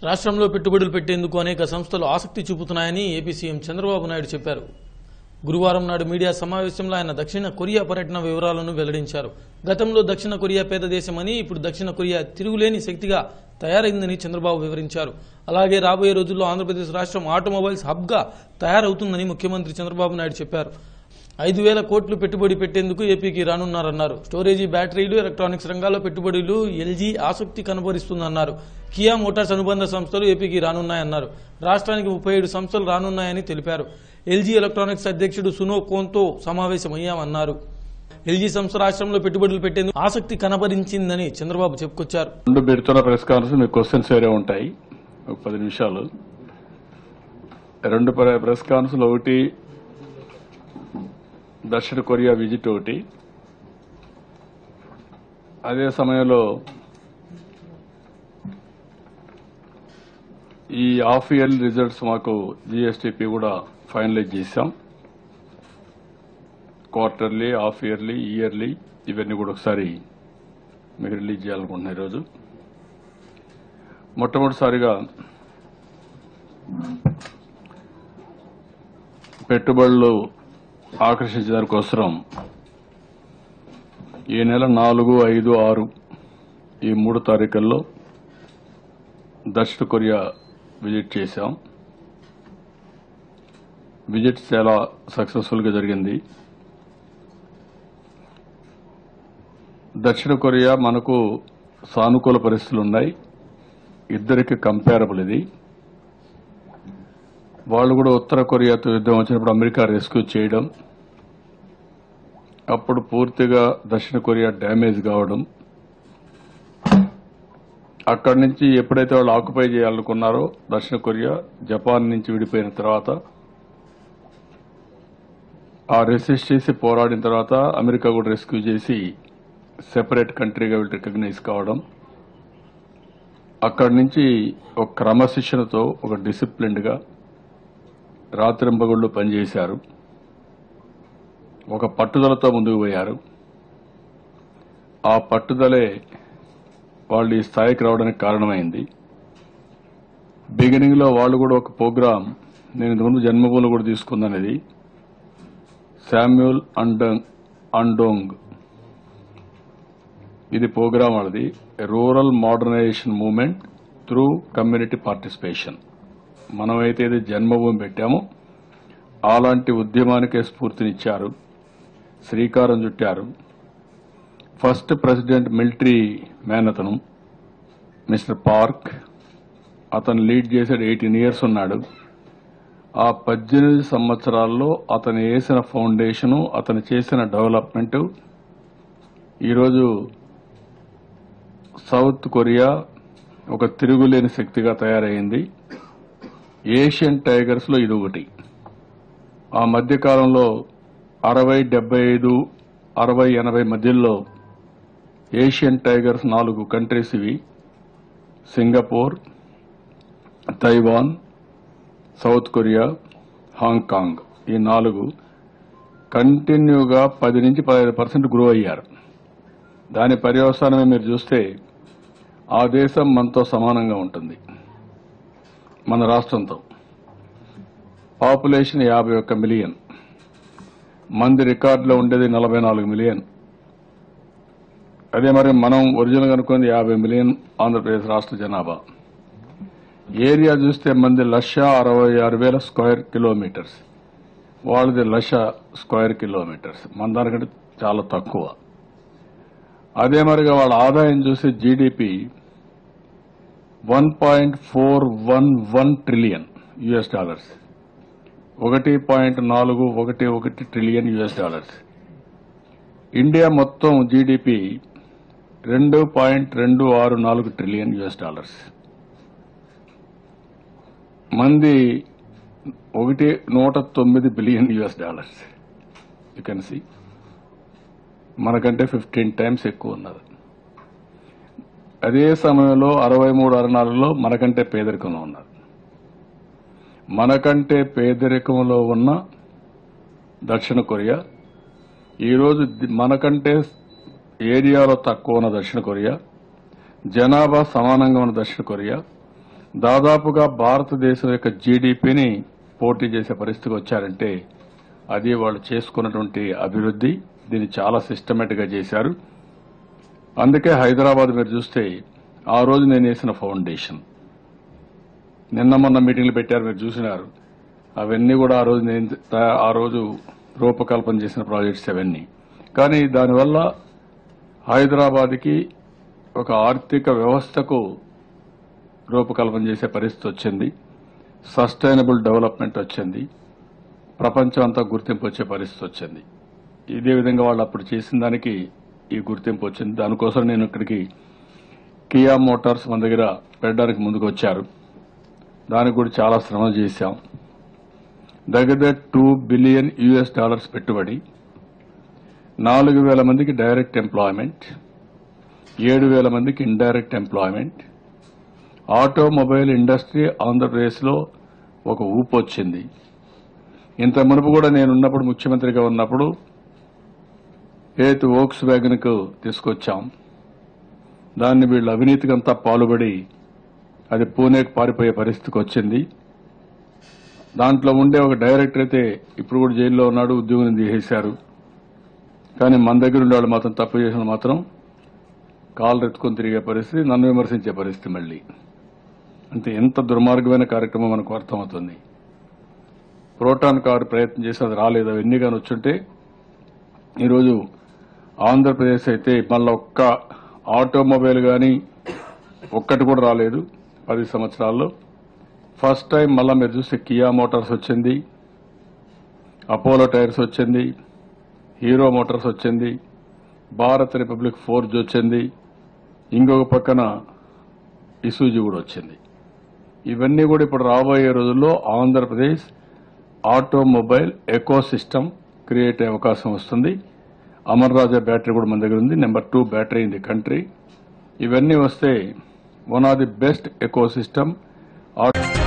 రాష్ట్రంలో పెట్టుబడులు పెట్టేందుకు అనేక సంస్థలు ఆసక్తి చూపుతున్నాయని ఏపీ సీఎం చంద్రబాబు నాయుడు చెప్పారు. గురువారం నాడు మీడియా సమావేశంలో ఆయన దక్షిణ కొరియా పర్యటన వివరాలను వెల్లడించారు. గతంలో దక్షిణ కొరియా పేద దేశమని, ఇప్పుడు దక్షిణ కొరియా తిరుగులేని శక్తిగా తయారైందని చంద్రబాబు వివరించారు. అలాగే రాబోయే రోజుల్లో ఆంధ్రప్రదేశ్ రాష్ట్రం ఆటోమొబైల్స్ హబ్గా తయారవుతుందని ముఖ్యమంత్రి చంద్రబాబు నాయుడు చెప్పారు. 5,000 కోట్లు పెట్టుబడి పెట్టేందుకు ఏపీకి రానున్నారన్నారు. స్టోరేజీ, బ్యాటరీలు, ఎలక్ట్రానిక్స్ రంగాల్లో పెట్టుబడులు ఎల్జీ ఆసక్తి కనబరుస్తుందన్నారు. కియా మోటార్స్ అనుబంధ సంస్థలు ఏపీకి రానున్నాయన్నారు. రాష్ట్రానికి 37 సంస్థలు రానున్నాయని తెలిపారు. ఎల్జీ ఎలక్ట్రానిక్స్ అధ్యక్షుడు సునో కోన్తో సమావేశమయ్యామన్నారు. ఎల్జీ సంస్థ రాష్ట్రంలో పెట్టుబడులు పెట్టేందుకు ఆసక్తి కనబరించిందని చంద్రబాబు చెప్పుకొచ్చారు. రెండు పెడుతున్న ప్రెస్ కాన్ఫరెన్స్ మీకు క్వశ్చన్స్ వేరే ఉంటాయి. ఒక 10 నిమిషాలు రెండు ప్రెస్ కాన్ఫరెన్స్, ఒకటి దక్షిణ కొరియా విజిట్, ఒకటి అదే సమయంలో ఈ హాఫ్ ఇయర్లీ రిజల్ట్స్ మాకు జీఎస్టీపీ కూడా ఫైనలైజ్ చేశాం. క్వార్టర్లీ, హాఫ్ ఇయర్లీ, ఇయర్లీ ఇవన్నీ కూడా ఒకసారి మీకు రిలీజ్ చేయాలనుకుంటున్నాను. ఈరోజు మొట్టమొదటిసారిగా పెట్టుబడులు ఆకర్షించడానికి కోసం ఈ నెల 4, 5, 6 ఈ 3 తారీఖుల్లో దక్షిణ కొరియా విజిట్ చేశాం. విజిట్ చాలా సక్సెస్ఫుల్ గా జరిగింది. దక్షిణ కొరియా మనకు సానుకూల పరిస్థితులు ఉన్నాయి. ఇద్దరికి కంపేరబుల్ ఇది. వాళ్ళు కూడా ఉత్తర కొరియాతో యుద్దం వచ్చినప్పుడు అమెరికా రెస్క్యూ చేయడం, అప్పుడు పూర్తిగా దక్షిణ కొరియా డ్యామేజ్ కావడం, అక్కడి నుంచి ఎప్పుడైతే వాళ్ళు ఆక్యుపై చేయాలనుకున్నారో దక్షిణ కొరియా జపాన్ నుంచి విడిపోయిన తర్వాత ఆ రెసిస్ట్ చేసి పోరాడిన తర్వాత అమెరికా కూడా రెస్క్యూ చేసి సెపరేట్ కంట్రీగా వీళ్ళు రికగ్నైజ్ కావడం, అక్కడి నుంచి ఒక క్రమశిక్షణతో, ఒక డిసిప్లిన్డ్ గా రాత్రింబగళ్ళు పనిచేశారు. ఒక పట్టుదలతో ముందుకు పోయారు. ఆ పట్టుదలే వాళ్ళు ఈ స్థాయికి రావడానికి కారణమైంది. బిగినింగ్ లో వాళ్ళు కూడా ఒక ప్రోగ్రాం, నేను ఇంతకుముందు జన్మభూమిలో కూడా తీసుకుందనేది, శామ్యూల్ అండోంగ్ ఇది ప్రోగ్రాం. వాళ్ళది rural modernization movement through community participation. మనమైతే ఇది జన్మభూమి పెట్టామో అలాంటి ఉద్యమానికే స్ఫూర్తినిచ్చారు, శ్రీకారం చుట్టారు. ఫస్ట్ ప్రెసిడెంట్ మిలిటరీ మ్యాన్ అతను, మిస్టర్ పార్క్. అతను లీడ్ చేసాడు. 18 years ఉన్నాడు. ఆ 18 సంవత్సరాల్లో అతను వేసిన ఫౌండేషను, అతను చేసిన డెవలప్మెంట్ ఈరోజు సౌత్ కొరియా ఒక తిరుగులేని శక్తిగా తయారైంది. ఏషియన్ టైగర్స్ లో ఇది ఒకటి. ఆ మధ్యకాలంలో 60, 75, 60, 80 మధ్యలో ఏషియన్ టైగర్స్ 4 కంట్రీస్ ఇవి: Singapore, Taiwan, South Korea, Hong Kong. ఈ 4 కంటిన్యూగా 10 నుంచి 15% గ్రో అయ్యారు. దాని పర్యవసానమే మీరు చూస్తే ఆ దేశం మనతో సమానంగా ఉంటుంది, మన రాష్ట్రంతో. పాపులేషన్ 51 మిలియన్, మంది రికార్డులో ఉండేది 44 మిలియన్. అదే మరి మనం ఒరిజినల్ అనుకుంది 50 మిలియన్ ఆంధ్రప్రదేశ్ రాష్ట్ర జనాభా. ఏరియా చూస్తే మంది 1,66,000 స్క్వేర్ కిలోమీటర్స్, వాళ్ళది 1,00,000 స్క్వేర్ కిలోమీటర్స్. మన దానికంటే చాలా తక్కువ. అదే మరిగా వాళ్ళ ఆదాయం చూస్తే జీడీపీ $1.411 ట్రిలియన్, $1.411 ట్రిలియన్. ఇండియా మొత్తం జీడీపీ $2.264 ట్రిలియన్. మంది 109 బిలియన్. యూ కెన్ సీ మనకంటే 15 times ఎక్కువ ఉన్నది. అదే సమయంలో 63, 64లో మనకంటే పేదరికంలో ఉన్నారు. మనకంటే పేదరికంలో ఉన్న దక్షిణ కొరియా ఈరోజు మనకంటే ఏరియాలో తక్కువ ఉన్న దక్షిణ కొరియా, జనాభా సమానంగా ఉన్న దక్షిణ కొరియా దాదాపుగా భారతదేశం యొక్క జీడీపీని పోటీ చేసే పరిస్థితికి వచ్చారంటే అది వాళ్ళు చేసుకున్నటువంటి అభివృద్ధి. దీన్ని చాలా సిస్టమేటిక్ గా చేశారు. అందుకే హైదరాబాద్ మీరు చూస్తే ఆ రోజు నేను వేసిన ఫౌండేషన్, నిన్న మొన్న మీటింగ్లు పెట్టారు, మీరు చూసినారు. అవన్నీ కూడా ఆ రోజు రూపకల్పన చేసిన ప్రాజెక్ట్స్ అవన్నీ. కానీ దానివల్ల హైదరాబాద్కి ఒక ఆర్థిక వ్యవస్థకు రూపకల్పన చేసే పరిస్థితి వచ్చింది. సస్టైనబుల్ డెవలప్మెంట్ వచ్చింది. ప్రపంచం అంతా గుర్తింపు వచ్చే పరిస్థితి వచ్చింది. ఇదే విధంగా వాళ్ళు అప్పుడు చేసిన దానికి ఈ గుర్తింపు వచ్చింది. దానికోసం నేను ఇక్కడికి కియా మోటార్స్ మన దగ్గర పెట్టడానికి ముందుకు వచ్చారు. దానికి కూడా చాలా శ్రమ చేశాం. దగ్గర $2 బిలియన్ పెట్టుబడి, 4,000 మందికి డైరెక్ట్ ఎంప్లాయ్మెంట్, 7,000 మందికి ఇండైరెక్ట్ ఎంప్లాయ్మెంట్. ఆటోమొబైల్ ఇండస్ట్రీ ఆంధ్రప్రదేశ్లో ఒక ఊపు వచ్చింది. ఇంత మునుపు కూడా నేనున్నప్పుడు, ముఖ్యమంత్రిగా ఉన్నప్పుడు వోక్స్ వ్యాగన్కు తీసుకొచ్చాం. దాన్ని వీళ్ళు అవినీతికంతా పాల్పడి అది పూణేకి పారిపోయే పరిస్థితికి వచ్చింది. దాంట్లో ఉండే ఒక డైరెక్టర్ అయితే ఇప్పుడు కూడా జైల్లో ఉన్నాడు, ఉద్యోగం తీసేశారు. కానీ మన దగ్గర ఉండే వాళ్ళు మాత్రం తప్పు చేసిన మాత్రం కాళ్ళు ఎత్తుకొని తిరిగే పరిస్థితి, నన్ను విమర్శించే పరిస్థితి. మళ్ళీ అంటే ఎంత దుర్మార్గమైన కార్యక్రమం మనకు అర్థమవుతుంది. ప్రోటాన్ కారు ప్రయత్నం చేసి అది రాలేదు. అవన్నీ కానీ వచ్చుంటే ఈరోజు ఆంధ్రప్రదేశ్ అయితే మళ్ళీ ఒక్క ఆటోమొబైల్ కానీ ఒక్కటి కూడా రాలేదు 10 సంవత్సరాల్లో. ఫస్ట్ టైం మళ్ళా మీరు చూస్తే కియా మోటార్స్ వచ్చింది, అపోలో టైర్స్ వచ్చింది, హీరో మోటార్స్ వచ్చింది, భారత్ రిపబ్లిక్ ఫోర్జ్ వచ్చింది, ఇంకొక పక్కన ఇసూజీ కూడా వచ్చింది. ఇవన్నీ కూడా ఇప్పుడు రాబోయే రోజుల్లో Andhra Pradesh automobile ecosystem create అయ్యే అవకాశం వస్తుంది. అమర్ రాజా బ్యాటరీ కూడా మన దగ్గర ఉంది, number 2 battery in the country. ఇవన్నీ వస్తే one of the best eco system